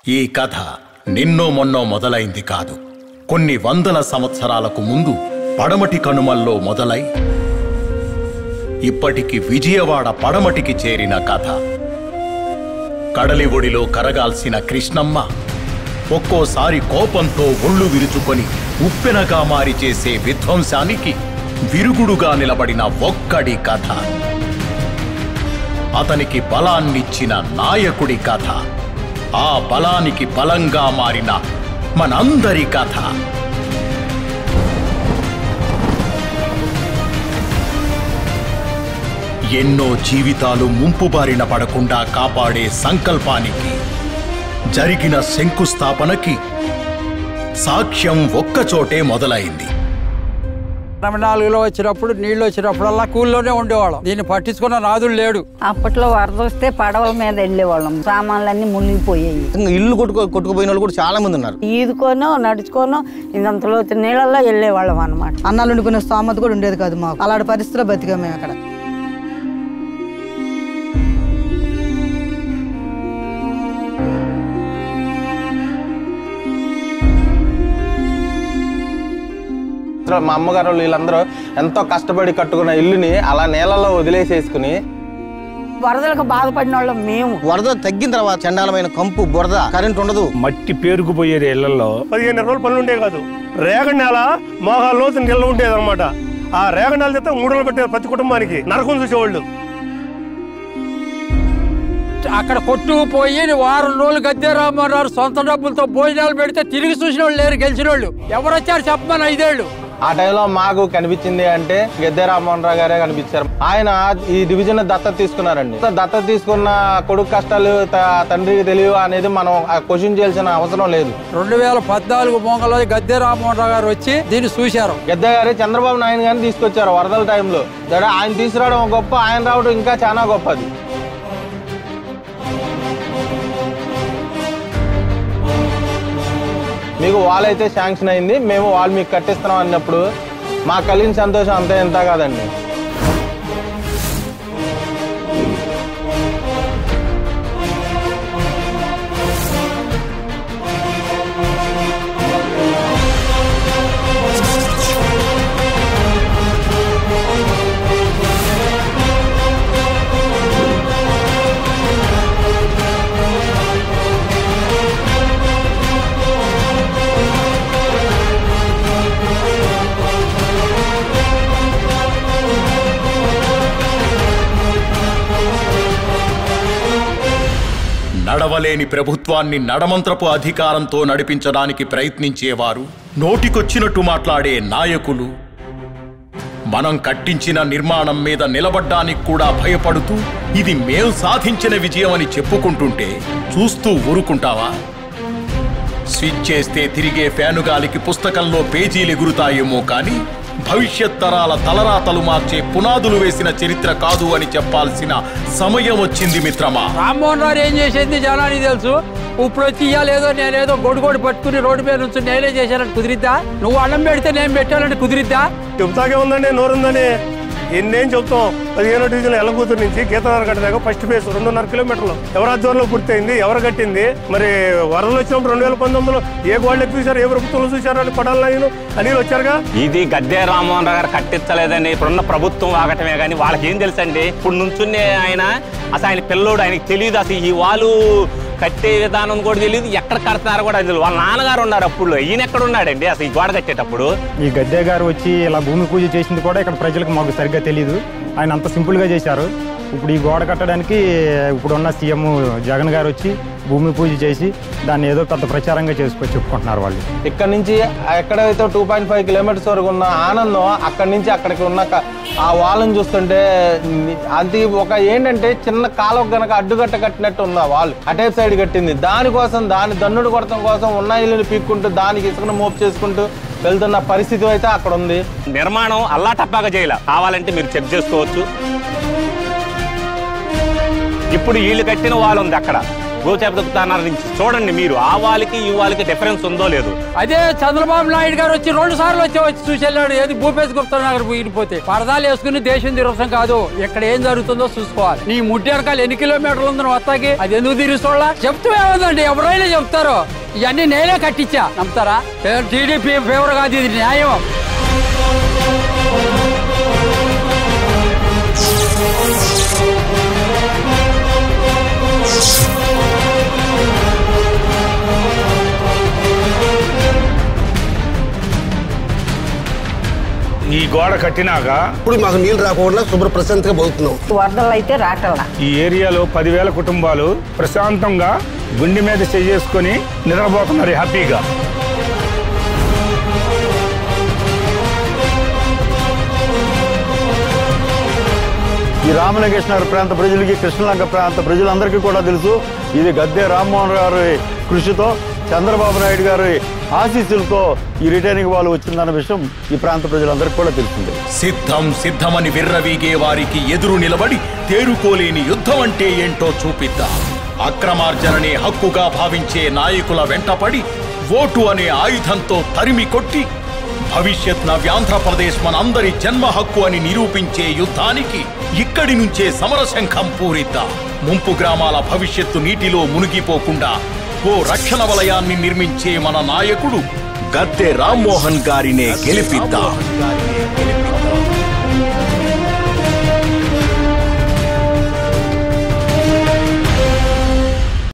ఈ కథ నిన్నో మొన్నో మొదలైంది కాదు. కొన్ని వందల సంవత్సరాలకు ముందు పడమటి కనుమల్లో మొదలై ఇప్పటికి విజయవాడ పడమటికి చేరిన కథ. కడలి ఒడిలో కరగాల్సిన కృష్ణమ్మ ఒక్కోసారి కోపంతో ఒళ్ళు విరుచుకొని ఉప్పెనగా మారి చేసే విధ్వంసానికి విరుగుడుగా నిలబడిన ఒక్కడి కథ. అతనికి బలాన్నిచ్చిన నాయకుడి కథ. ఆ బలానికి బలంగా మారిన మనందరి కథ. ఎన్నో జీవితాలు ముంపు బారిన పడకుండా కాపాడే సంకల్పానికి, జరిగిన శంకుస్థాపనకి సాక్ష్యం ఒక్కచోటే మొదలైంది. 84లో వచ్చినప్పుడు నీళ్లు వచ్చినప్పుడల్లా కూల్లోనే ఉండేవాళ్ళం. దీన్ని పట్టించుకున్న నాదుడు లేడు. అప్పట్లో వరద వస్తే పడవల మీద వెళ్ళేవాళ్ళం. సామాన్లన్నీ మునిగిపోయాయి. ఇల్లు కొట్టుకుపోయిన వాళ్ళు కూడా చాలా మంది ఉన్నారు. ఈదుకోనో నడుచుకోనో ఇంతలో నీళ్ళల్లో వెళ్ళేవాళ్ళం అనమాట. అన్నాలు వండుకునే స్తోమత కూడా ఉండేది కాదు మాకు. అలాంటి పరిస్థితిలో బతికాం మేము అక్కడ. మా అమ్మగారు వీళ్ళందరూ ఎంతో కష్టపడి కట్టుకున్న ఇల్లుని అలా నేలలో వదిలేసేసుకుని వరదలకు బాధపడిన వాళ్ళం మేము. వరద తగ్గిన తర్వాత చండాలమైన కంపు, బురద, కరెంట్ ఉండదు. మట్టి పేరుకుపోయేది ఇళ్లలో 15 రోజులు పనులు ఉండే కాదు. రేగడి నేల మోకాల్లో నీళ్ళ ఉండేది అనమాట. ఆ రేగడి నేల చేత 3 రోజులు పెట్టేది ప్రతి కుటుంబానికి. నరకం చూసేవాళ్ళు. అక్కడ కొట్టుకుపోయి వారం రోజులు గద్దె రామరావు సొంత డబ్బులతో భోజనాలు పెడితే తిరిగి చూసిన వాళ్ళు లేరు. గెలిచిన వాళ్ళు ఎవరు వచ్చారు చెప్పమని 5 ఏళ్ళు. ఆ టైంలో మాకు కనిపించింది అంటే గద్దె రామ్మోహన్ రావు గారే కనిపించారు. ఆయన ఈ డివిజన్ దత్తత తీసుకున్నారండి. దత్తత తీసుకున్న కొడుకు కష్టాలు తండ్రికి తెలియవు అనేది మనం క్వశ్చన్ చేయాల్సిన అవసరం లేదు. 2014 మోంగల్లో గద్దె రామ్మోహన్ రావు గారు వచ్చి దీన్ని చూశారు. గద్దె గారు చంద్రబాబు నాయుడు గారిని తీసుకొచ్చారు వరదల టైంలో. ఆయన తీసుకురావడం గొప్ప, ఆయన రావడం ఇంకా చాలా గొప్పది. మీకు వాల్ అయితే శాంక్షన్ అయింది, మేము వాల్ మీకు కట్టిస్తున్నాం అన్నప్పుడు మాకు కలిగిన సంతోషం అంతా ఎంత కాదండి. నడవలేని ప్రభుత్వాన్ని నడమంత్రపు అధికారంతో నడిపించడానికి ప్రయత్నించేవారు, నోటికొచ్చినట్టు మాట్లాడే నాయకులు, మనం కట్టించిన నిర్మాణం మీద నిలబడ్డానికి కూడా భయపడుతూ ఇది మేం సాధించిన విజయం అని చెప్పుకుంటుంటే చూస్తూ ఊరుకుంటావా? స్విచ్ చేస్తే తిరిగే ఫ్యానుగాలికి పుస్తకంలో పేజీలు ఎగురుతాయేమో కానీ భవిష్యత్ తరాల తలరాతలు మార్చే పునాదులు వేసిన చరిత్ర కాదు అని చెప్పాల్సిన సమయం వచ్చింది మిత్రమా. రామ్మోహన్ రావు ఏం చేసేది జనానికి తెలుసు. ఇప్పుడు వచ్చి ఇయ్యాలేదో నేనేదో గొడుగోడు పట్టుకుని రోడ్డు మీద నుంచి నేనే చేశానని కుదిరిద్దా? నువ్వు అన్నం పెడితే నేను పెట్టానంటే కుదిరిద్దా? చెబుతాకే ఉందండి, నోరుందని ఎన్నేం చెబుతాం. 15వ డివిజన్ ఎల్లకూతురు నుంచి గీతనగర్ దాకా ఫస్ట్ ఫేజ్ 2.5 కిలోమీటర్లు ఎవరి ఆధ్వర్యంలో పూర్తయింది, ఎవరు కట్టింది? మరి వరదలు వచ్చినప్పుడు 2019లో ఏ గోడలు చూశారు, ఏ ప్రభుత్వంలో చూశారు అని పడాలను అని వచ్చారుగా. ఇది గద్దె రామ్మోహన్ రావు గారు కట్టించలేదని ఇప్పుడున్న ప్రభుత్వం ఆగటమే కానీ వాళ్ళకి ఏం తెలుసండి? ఇప్పుడు నుంచునే ఆయన అసలు ఆయన పిల్లోడు, ఆయనకి తెలియదు అసలు ఈ వాళ్ళు కట్టే విధానం కూడా తెలియదు, ఎక్కడ కడతారో కూడా తెలియదు. వాళ్ళ నాన్నగారు ఉన్నారు అప్పుడు, ఈయన ఎక్కడ ఉన్నాడండి అసలు ఈ గోడ కట్టేటప్పుడు? ఈ గద్దె గారు వచ్చి ఇలా భూమి పూజ చేసింది కూడా ఇక్కడ ప్రజలకు మాకు సరిగ్గా తెలియదు. ఆయన అంత సింపుల్గా చేశారు. ఇప్పుడు ఈ గోడ కట్టడానికి ఇప్పుడున్న సీఎం జగన్ గారు వచ్చి భూమి పూజ చేసి దాన్ని ఏదో పెద్ద ప్రచారంగా చెప్పుకుంటున్నారు వాళ్ళు. ఇక్కడ నుంచి ఎక్కడైతే 2.5 కిలోమీటర్స్ వరకు ఉన్న ఆనందం అక్కడి నుంచి అక్కడికి ఉన్న ఆ వాళ్ళని చూస్తుంటే అది ఒక ఏంటంటే చిన్న కాలువ కనుక అడ్డుగట్ట కట్టినట్టు ఉంది. ఆ వాళ్ళు అటే సైడ్ కట్టింది దానికోసం, దాని దన్నుడు కొడతం కోసం ఉన్న ఇల్లుని పీక్కుంటూ దానికి ఇసుకను మోపు చేసుకుంటూ వెళ్తున్న పరిస్థితి అయితే అక్కడ ఉంది. నిర్మాణం అల్లా టప్పాగా చేయాల, కావాలంటే మీరు చెక్ చేసుకోవచ్చు. ఇప్పుడు వీళ్ళు కట్టిన వాళ్ళు ఉంది అక్కడ, గోచాప నుంచి చూడండి మీరు, ఆ వాళ్ళకి ఈ వాళ్ళకి డిఫరెన్స్ ఉందో లేదు. అదే చంద్రబాబు నాయుడు గారు వచ్చి 2 సార్లు వచ్చి చూసి వెళ్ళాడు. ఏది భూపేశ్ గుప్తా నగర్ పోయిపోతే పరదాలు వేసుకుని దేశం తిరగడం కాదు, ఇక్కడ ఏం జరుగుతుందో చూసుకోవాలి. నీ ముడ్డి వెనకాల ఎన్ని కిలోమీటర్లు ఉందని వస్తాకి అది ఎందుకు తిరుగుతోళ్ళ చెప్తూ ఏముందండి, ఎవరైనా చెప్తారు. ఇవన్నీ నేనే కట్టించా, నమ్ముతారా? టీడీపీ ఫేవర్ కాదు, ఇది న్యాయం. ఈ గోడ కట్టినాక ఇప్పుడు మాకు నీళ్లు రాకుండా శుభ్ర ప్రశాంతంగా బతుకుతున్నాం. వరదలు అయితే రాటల్లా. ఈ ఏరియాలో 10,000 కుటుంబాలు ప్రశాంతంగా గుండె మీద చేసుకొని నిద్రపోతున్నారు హ్యాపీగా. ఈ రామలింగేశ్వర ప్రాంత ప్రజలకి, కృష్ణలంక ప్రాంత ప్రజలందరికీ కూడా తెలుసు, ఇది గద్దె రామ్మోహన్ గారి కృషితో, చంద్రబాబు నాయుడు గారి ఆశీస్సులతో ఈ రిటైనింగ్ వాళ్ళు వచ్చిందన్న విషయం ఈ ప్రాంత ప్రజలందరికీ కూడా తెలిసిందే. సిద్ధమని విర్రవీగే వారికి ఎదురు నిలబడి తేరుకోలేని యుద్ధం అంటే ఏంటో చూపిద్దాం. అక్రమార్జననే హక్కుగా భావించే నాయకుల వెంటపడి ఓటు అనే ఆయుధంతో తరిమి కొట్టి భవిష్యత్ నవ్యాంధ్రప్రదేశ్ మనందరి జన్మ హక్కు అని నిరూపించే యుద్ధానికి ఇక్కడి నుంచే సమరశంఖం పూరిద్దాం. ముంపు గ్రామాల భవిష్యత్తు నీటిలో మునిగిపోకుండా ఓ రక్షణ వలయాన్ని నిర్మించే మన నాయకుడు గద్దె రామ్మోహన్ గారినే గెలిపిద్దాం.